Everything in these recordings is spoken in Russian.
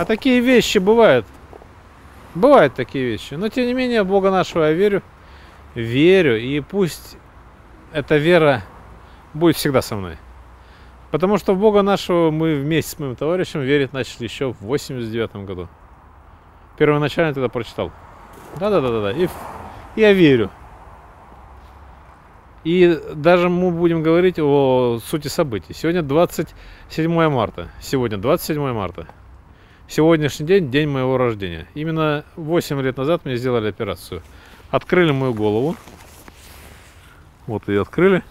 А такие вещи бывают. Бывают такие вещи. Но тем не менее, в Бога нашего я верю. Верю. И пусть эта вера будет всегда со мной. Потому что в Бога нашего мы вместе с моим товарищем верить начали еще в 89 году. Первоначально тогда прочитал. Да. И я верю. И даже мы будем говорить о сути событий. Сегодня 27 марта. Сегодня 27 марта. Сегодняшний день, день моего рождения. Именно 8 лет назад мне сделали операцию. Открыли мою голову. Вот ее открыли.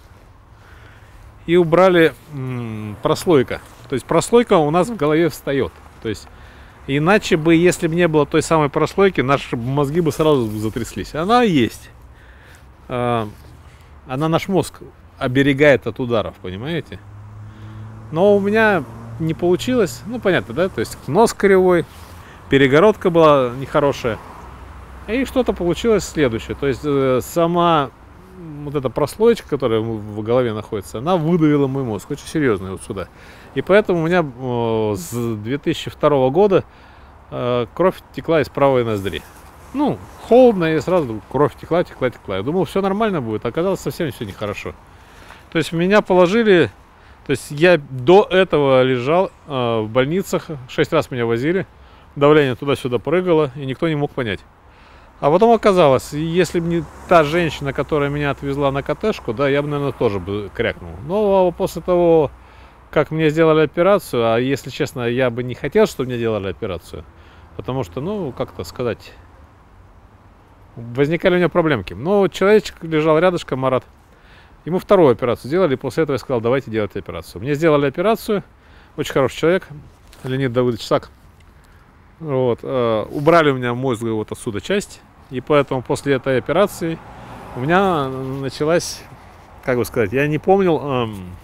И убрали прослойка. То есть прослойка у нас в голове встает. То есть иначе бы, если бы не было той самой прослойки, наши мозги бы сразу затряслись. Она есть. Она наш мозг оберегает от ударов, понимаете? Но у меня не получилось. Ну, понятно, да? То есть нос кривой, перегородка была нехорошая. И что-то получилось следующее. То есть сама вот эта прослоечка, которая в голове находится, она выдавила мой мозг очень серьезно вот сюда. И поэтому у меня с 2002 года кровь текла из правой ноздри. Ну, холодно, и сразу кровь текла. Я думал, все нормально будет, а оказалось совсем все нехорошо. То есть меня положили, то есть я до этого лежал в больницах, 6 раз меня возили, давление туда-сюда прыгало, и никто не мог понять. А потом оказалось, если бы не та женщина, которая меня отвезла на КТшку, да, я бы, наверное, тоже бы крякнул. Но после того, как мне сделали операцию, а если честно, я бы не хотел, чтобы мне делали операцию, потому что, ну, как-то сказать, возникали у меня проблемки. Но человечек лежал рядышком, Марат, ему вторую операцию сделали, и после этого я сказал, давайте делать операцию. Мне сделали операцию, очень хороший человек, Леонид Давыдович Сак. Вот, убрали у меня мозг вот отсюда часть. И поэтому после этой операции у меня началась, как бы сказать, я не помнил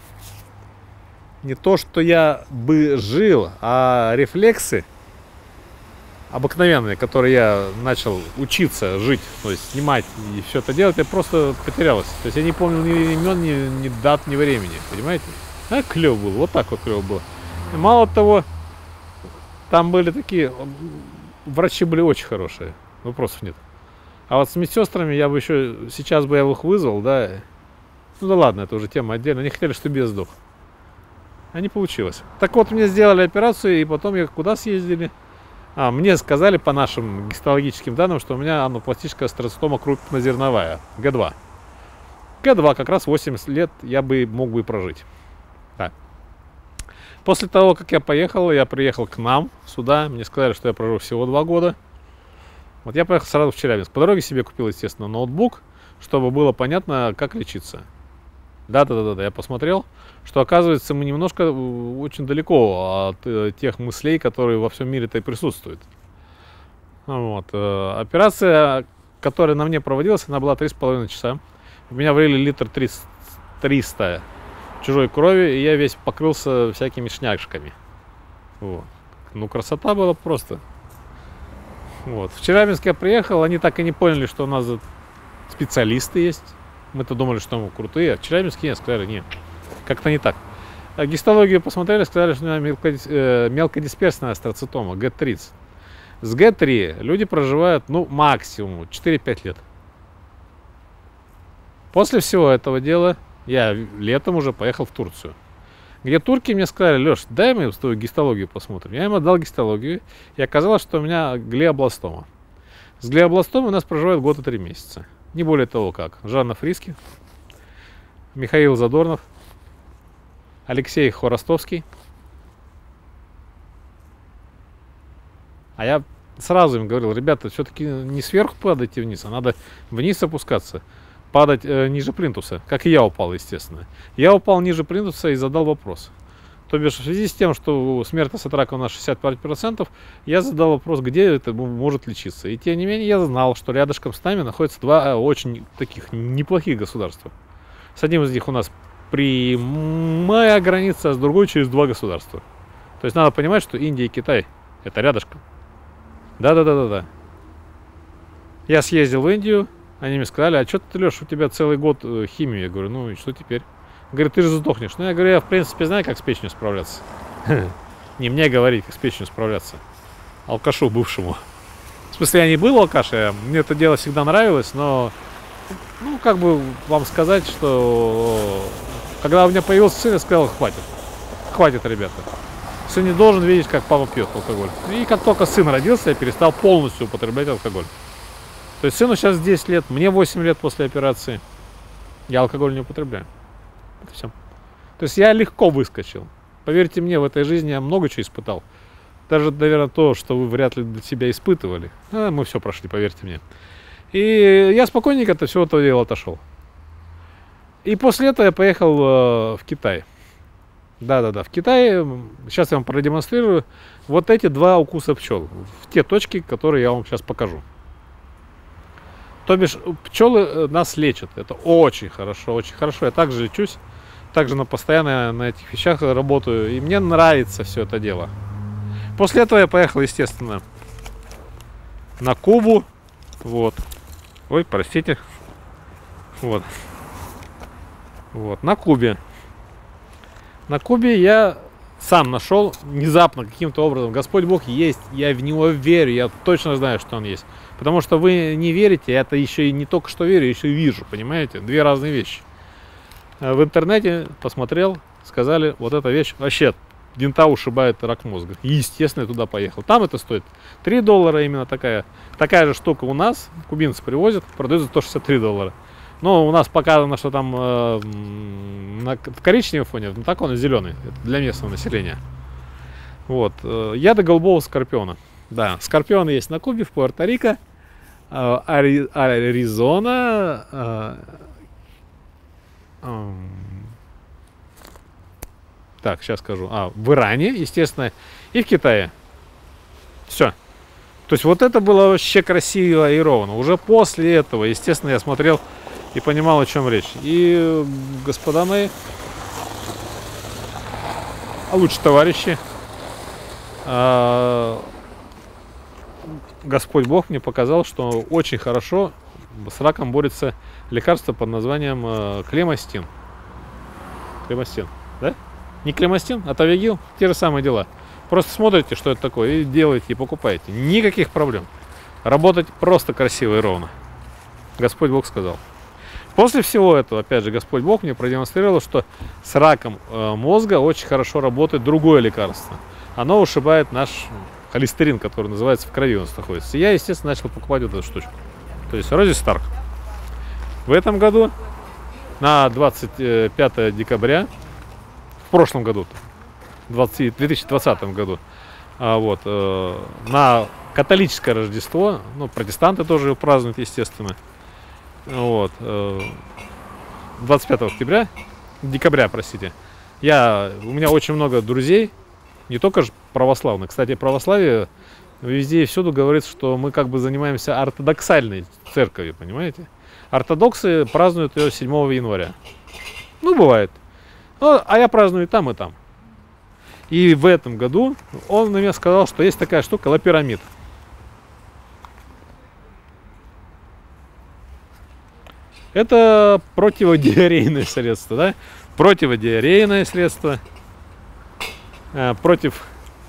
не то, что я бы жил, а рефлексы обыкновенные, которые я начал учиться жить, то есть снимать и все это делать, я просто потерялась. То есть я не помнил ни имен, ни дат, ни времени, понимаете? А клево было, вот так вот клево было. И мало того, там были такие, врачи были очень хорошие, вопросов нет. А вот с медсестрами я бы еще, сейчас бы я их вызвал, да. Ну да ладно, это уже тема отдельная. Они хотели, чтобы я сдох. А не получилось. Так вот, мне сделали операцию, и потом я куда съездили? Мне сказали по нашим гистологическим данным, что у меня анапластическая астроцитома крупнозерновая, Г2. Г2 как раз 80 лет я бы мог бы прожить. Да. После того, как я приехал к нам сюда, мне сказали, что я проживу всего 2 года. Вот я поехал сразу в Челябинск. По дороге себе купил, естественно, ноутбук, чтобы было понятно, как лечиться. Да, я посмотрел, что, оказывается, мы немножко очень далеко от тех мыслей, которые во всем мире-то и присутствуют. Вот. Операция, которая на мне проводилась, она была 3,5 часа. В меня влили литр 300 чужой крови, и я весь покрылся всякими шняшками. Вот. Ну, красота была просто. Вот. В Челябинск я приехал, они так и не поняли, что у нас специалисты есть. Мы-то думали, что мы крутые, а в Челябинске нет, сказали, нет, как-то не так. А гистологию посмотрели, сказали, что у меня мелкодисперсная астроцитома, Г30. С Г3 люди проживают, ну, максимум 4-5 лет. После всего этого дела я летом уже поехал в Турцию. Где турки мне сказали, Леш, дай мы твою гистологию посмотрим. Я им отдал гистологию, и оказалось, что у меня глиобластома. С глиобластомой у нас проживает год и 3 месяца. Не более того, как Жанна Фриски, Михаил Задорнов, Алексей Хворостовский. А я сразу им говорил, ребята, все-таки не сверху падайте вниз, а надо вниз опускаться. Падать ниже плинтуса, как и я упал, естественно. Я упал ниже плинтуса и задал вопрос. То бишь, в связи с тем, что смертность от рака у нас 65%, я задал вопрос, где это может лечиться. И тем не менее, я знал, что рядышком с нами находятся 2 очень таких неплохих государства. С одним из них у нас прямая граница, а с другой через 2 государства. То есть надо понимать, что Индия и Китай это рядышком. Да. Я съездил в Индию. Они мне сказали, а что ты, Леш, у тебя целый год химию? Я говорю, ну и что теперь? Говорит, ты же сдохнешь. Ну, я говорю, я в принципе знаю, как с печенью справляться. Не мне говорить, как с печенью справляться. алкашу бывшему. В смысле, я не был алкаш, мне это дело всегда нравилось, но, ну, как бы вам сказать, что когда у меня появился сын, я сказал, хватит. Хватит, ребята. Сын не должен видеть, как папа пьет алкоголь. И как только сын родился, я перестал полностью употреблять алкоголь. То есть сыну сейчас 10 лет, мне 8 лет после операции. Я алкоголь не употребляю. Это все. То есть я легко выскочил. Поверьте мне, в этой жизни я много чего испытал. Даже, наверное, то, что вы вряд ли для себя испытывали. Мы все прошли, поверьте мне. И я спокойненько от всего этого дела отошел. И после этого я поехал в Китай. Да-да-да, в Китае, сейчас я вам продемонстрирую вот эти 2 укуса пчел. В те точки, которые я вам сейчас покажу. То бишь, пчелы нас лечат. Это очень хорошо, очень хорошо. Я также лечусь, также постоянно на этих вещах работаю. И мне нравится все это дело. После этого я поехал, естественно, на Кубу. Вот. Ой, простите. Вот. Вот, на Кубе. На Кубе я сам нашел внезапно каким-то образом. Господь Бог есть, я в Него верю, я точно знаю, что Он есть. Потому что вы не верите, я это еще и не только что верю, еще и вижу, понимаете? 2 разные вещи. В интернете посмотрел, сказали, вот эта вещь вообще винта ушибает рак мозга. И, естественно, я туда поехал. Там это стоит $3 именно такая. Такая же штука у нас, кубинцы привозят, продают за $163. Но у нас показано, что там в коричневом фоне, но так он и зеленый. Это для местного населения. Вот. Яды голубого скорпиона. Да, скорпионы есть на Кубе, в Пуэрто-Рико, Аризона. Так, сейчас скажу. В Иране, естественно, и в Китае. Все. То есть вот это было вообще красиво и ровно. Уже после этого, естественно, я смотрел и понимал, о чем речь. И, господа мои, а лучше товарищи, Господь Бог мне показал, что очень хорошо с раком борется лекарство под названием клемастин. Клемастин, да? Не клемастин, а тавигил, те же самые дела. Просто смотрите, что это такое, и делаете, и покупаете. Никаких проблем. Работать просто красиво и ровно. Господь Бог сказал. После всего этого, опять же, Господь Бог мне продемонстрировал, что с раком мозга очень хорошо работает другое лекарство. Оно ушибает наш холестерин, который называется в крови, у нас находится. И я, естественно, начал покупать вот эту штучку. То есть Рози Старк. В этом году, на 25 декабря, в прошлом году, в 2020 году, на католическое Рождество, ну, протестанты тоже его празднуют, естественно, 25 декабря, простите, у меня очень много друзей, не только же православных. Кстати, православие везде и всюду говорит, что мы как бы занимаемся ортодоксальной церковью, понимаете? Ортодоксы празднуют ее 7 января. Ну, бывает. Ну, а я праздную и там, и там. И в этом году он мне сказал, что есть такая штука лопирамид. Это противодиарейное средство, да? Противодиарейное средство. Против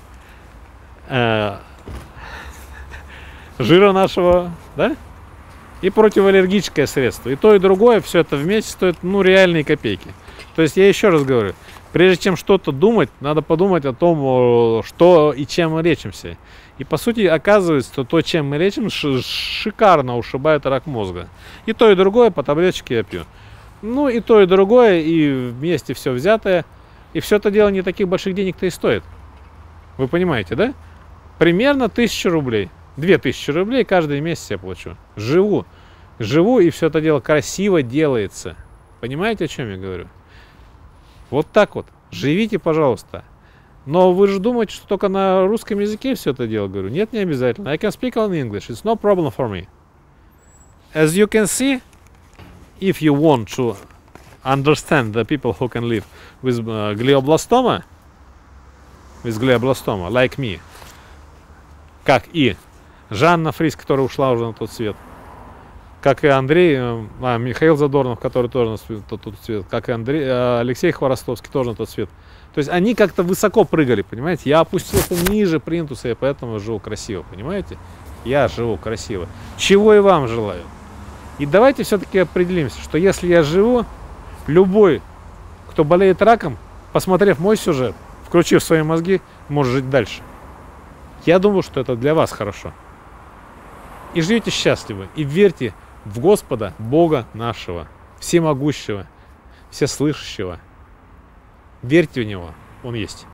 жира нашего, да? И противоаллергическое средство. И то, и другое, все это вместе стоит, ну, реальные копейки. То есть я еще раз говорю, прежде чем что-то думать, надо подумать о том, что и чем мы лечимся. И по сути оказывается, что то, чем мы лечим, шикарно ушибает рак мозга. И то, и другое по таблеточке я пью. Ну, и то, и другое, и вместе все взятое. И все это дело не таких больших денег-то и стоит. Вы понимаете, да? Примерно 1000 рублей. 2000 рублей каждый месяц я плачу. Живу, и все это дело красиво делается. Понимаете, о чем я говорю? Вот так вот. Живите, пожалуйста. Но вы же думаете, что только на русском языке все это дело говорю? Нет, не обязательно. I can speak on English. It's no problem for me. As you can see, if you want to understand the people who can live with glioblastoma, like me, как и Жанна Фрис, которая ушла уже на тот свет, как и Андрей, Михаил Задорнов, который тоже на тот свет, как и Алексей Хворостовский, тоже на тот свет. То есть они как-то высоко прыгали, понимаете? Я опустился ниже плинтуса, и поэтому живу красиво, понимаете? Я живу красиво. Чего и вам желаю. И давайте все-таки определимся, что если я живу, любой, кто болеет раком, посмотрев мой сюжет, включив свои мозги, может жить дальше. Я думаю, что это для вас хорошо. И живите счастливы, и верьте в Господа, Бога нашего, всемогущего, всеслышащего. Верьте в Него, Он есть.